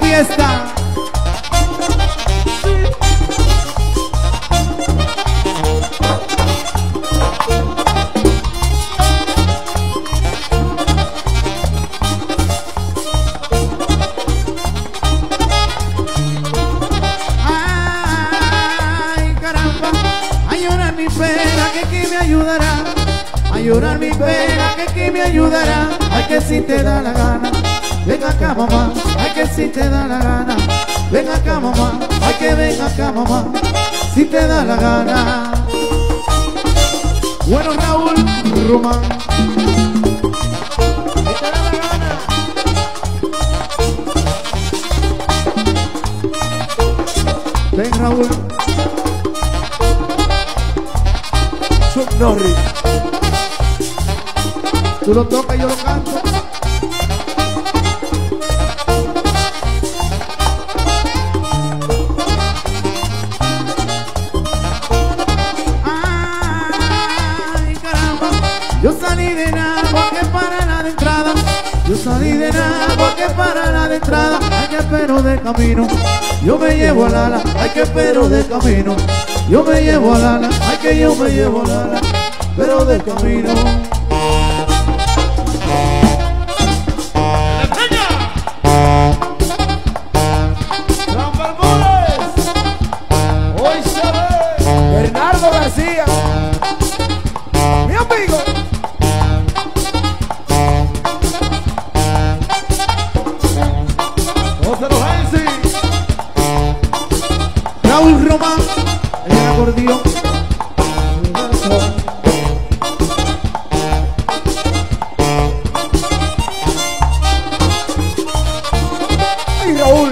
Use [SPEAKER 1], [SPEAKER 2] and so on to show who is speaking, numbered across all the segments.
[SPEAKER 1] fiesta.
[SPEAKER 2] A llorar mi pena, que me ayudará. Ay, que si te da la gana, ven acá mamá. Ay, que si te da la gana, ven acá mamá. Ay, que ven acá mamá, si te da la gana. Bueno, Raúl Román, si te da la gana. Ven, Raúl. Chuck Norris. Tú lo tocas y yo lo canto. Ay, caramba. Yo salí de nada que para la de entrada. Yo salí de nada que para la de entrada. Ay, que pero de camino yo me llevo al ala. Ay, que pero de camino yo me llevo al ala. Ay, que yo me llevo al ala, pero de camino.
[SPEAKER 1] García, mi amigo.
[SPEAKER 2] José Lorenzi, Raúl Román, el acordeón.
[SPEAKER 1] Ay, Raúl.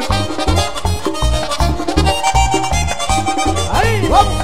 [SPEAKER 1] Ahí, vamos.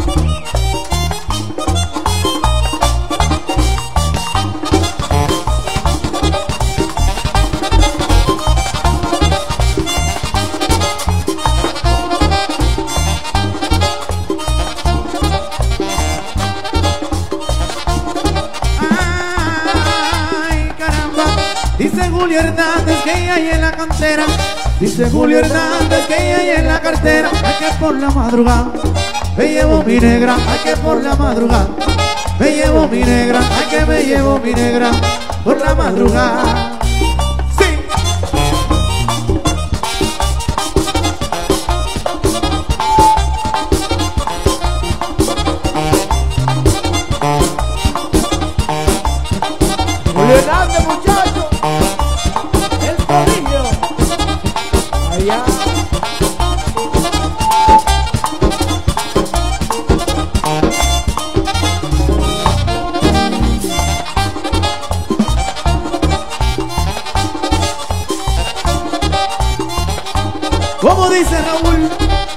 [SPEAKER 2] Dice Julio Hernández que hay en la cantera. Dice Julio Hernández que hay en la cartera. Hay que por la madrugada me llevo mi negra. Hay que por la madrugada me llevo mi negra. Hay que me llevo mi negra por la madrugada. Sí.
[SPEAKER 1] Julio Hernández, muchachos. Allá.
[SPEAKER 2] ¿Cómo dice Raúl?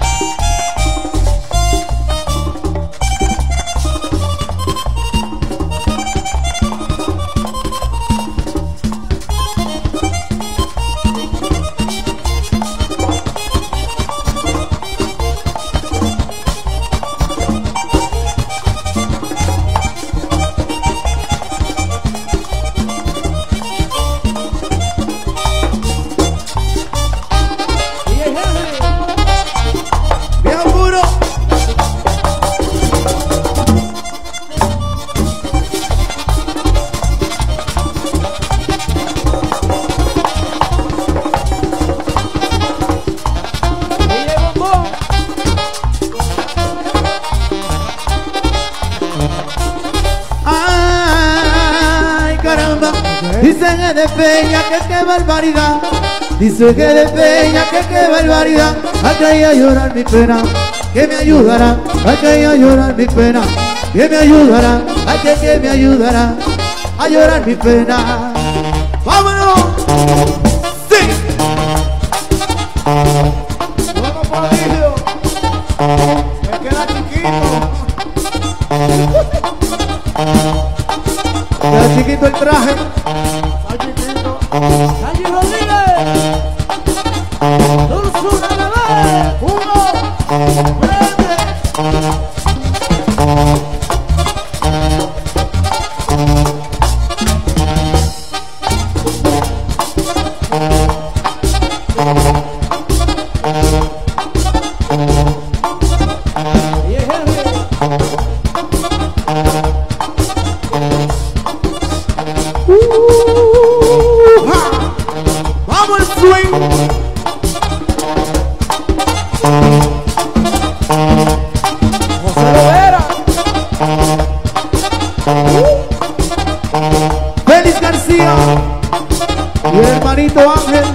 [SPEAKER 2] Dice que de Peña que qué barbaridad. Dice que de Peña que qué barbaridad. Hay que ir a llorar mi pena, que me ayudará. Hay que ir a llorar mi pena, que me ayudará. Hay que me ayudará a llorar mi pena. ¡Vámonos! ¡Sí!
[SPEAKER 1] Vamos por ahí, me queda chiquito.
[SPEAKER 2] Queda chiquito el traje.
[SPEAKER 1] Sandy Rodríguez, Dulzura Bebé, uno, prende.
[SPEAKER 2] Angelito Ángel.